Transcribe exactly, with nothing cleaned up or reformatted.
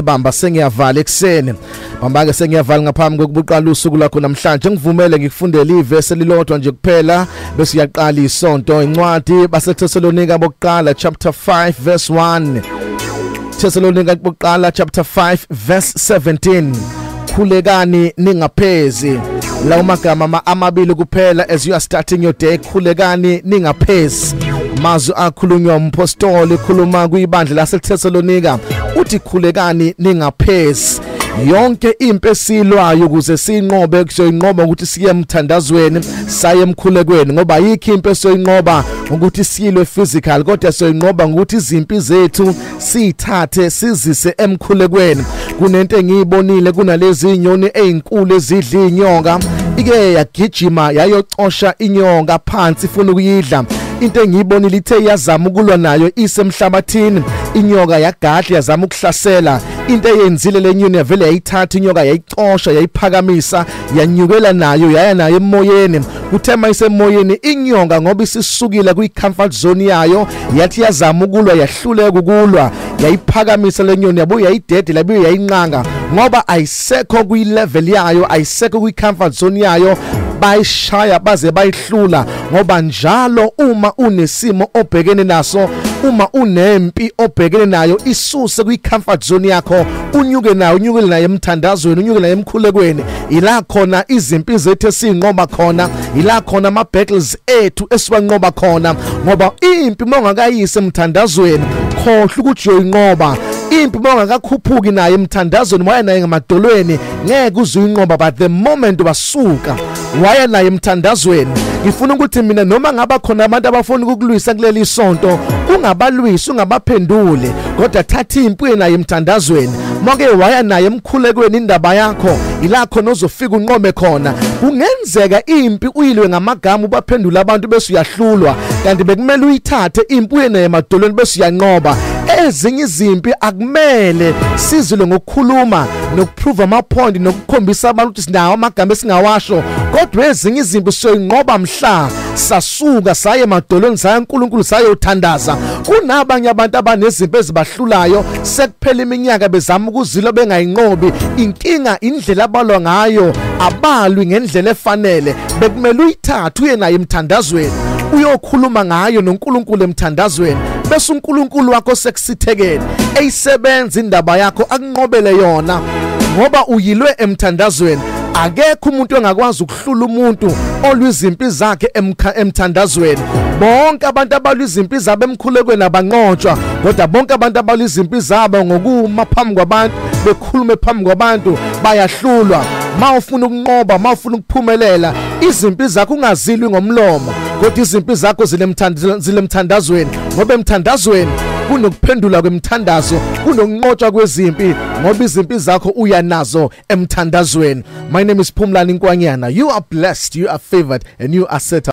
bamba sengiyavala ekseni bamba ke sengiyavala ngaphambi kokubuqala usuku lakho namhlanje ngivumele ngikufundele ivesi lilodwa nje kuphela bese uyaqala isonto incwadi baseThessalonika bokuqala chapter five verse one Thessalonika bokuqala chapter five verse seventeen khulekani ningaphezi lawo magama amabili kuphela as you are starting your day khulekani ningaphezi mazwi akhulunywa umpostoli khuluma kuyibandla laseThessalonika uthi khulekani ningaphezi yonke impi esilwayo ukuze sinqobe kuzoyinqoba ukuthi siye emthandazweni saye emkhulekweni ngoba yikho impi esoyinqoba ukuthi siyilwe physical kodwa soyinqoba ukuthi izimpi zethu sithathe sizise emkhulekweni kunento engiyibonile kunalezi inyoni ezinkulu ezidla inyoka ike yagijima yayocosha inyoka phansi ifuna ukuyidla into engiyibonile ithe yazama ukulwa nayo isemhlabathini inyoka yagadla yazama ukuhlasela into eyenzile lenyoni yavele yayithatha inyoka yayicosha yayiphakamisa yanyukela nayo yaya nayo emoyeni kuthema isemoyeni inyoka ngoba isisukile kwi-comfort zone yayo yathi yazama ukulwa yahluleka ukulwa yayiphakamisa lenyoni yabo yayidede labuye yayinqanga ngoba ayisekho kwi-level yayo ayisekho kwi-comfort zone yayo bayishaya baze bayihlula ngoba njalo uma unesimo obhekene naso uma unempi obhekene nayo isuse kwi-comfort zone yakho unyuke nayo unyukele nayo emthandazweni unyuke nayo emkhulekweni ila khona izimpi zethu esinqoba khona ila khona ama battles ethu esiwanqoba khona ngoba impi mongakayise emthandazweni khohle ukuthi uyoyinqoba impi mongakakhuphuki naye emthandazweni waya naye ngamadolweni ngeke uzuyinqoba but the moment basuka waya naye emthandazweni ngifuna ukuthi mina noma ngaba khona abantu abafuna ukulwisa kuleli sonto ungabalwisi ungabaphendule kodwa thatha impi naye emthandazweni moke waya naye emkhulekweni indaba yakho ila khona ozofika unqome khona kungenzeka impi uyilwe ngamagama ubaphendula abantu bese uyahlulwa kanti bekumele uyithathe impi naye emadolweni bese uyanqoba ezinye izimpi akumele sizile ngokukhuluma nokuprove ama point nokukhombisa abantu ukuthi sinawo amagama esingawasho kodwa ezinye izimpi soyinqoba mhla sasuka saye emadolweni saya uNkulunkulu sayothandaza kunabanye abantu abanezimpi ezibahlulayo sekuphela iminyaka bezama ukuzila bengayinqobi inkinga indlela abalwa ngayo abalwi ngendlela efanele bekumele uyithathe uye naye emthandazweni uyokhuluma ngayo noNkulunkulu emthandazweni bese uNkulunkulu wakho sekusithekele eyisebenza indaba yakho akunqobele yona ngoba uyilwe emthandazweni akekho umuntu ongakwazi ukuhlula umuntu olwizimpi zakhe emthandazweni bonke abantu abalwizimpi zabo emkhulekweni abanqotshwa kodwa bonke abantu abalwizimpi zabo ngokuma phambi kwabantu bekhulume phambi kwabantu bayahlulwa mawufuna ukunqoba mawufuna ukuphumelela izimpi zakho ungazilwi ngomlomo kodwa izimpi zakho zilemthandazweni ngoba emthandazweni kunokuphendula kwemthandazo kunokunqotshwa kwezimpi ngoba izimpi zakho uyanazo emthandazweni. My name is Phumlani Nkwanyana. You are blessed, you are favored, and you are set up.